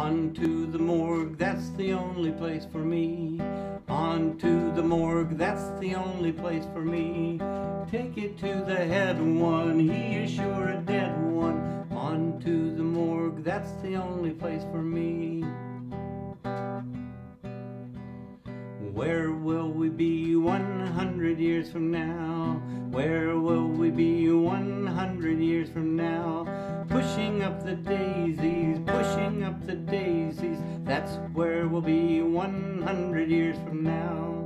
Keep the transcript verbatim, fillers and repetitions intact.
On to the morgue, that's the only place for me. On to the morgue, that's the only place for me. Take it to the head one, he is sure a dead one. On to the morgue, that's the only place for me. Where will we be one hundred years from now? Where will we be one hundred years from now? Pushing up the daisies, pushing up the daisies. That's where we'll be one hundred years from now.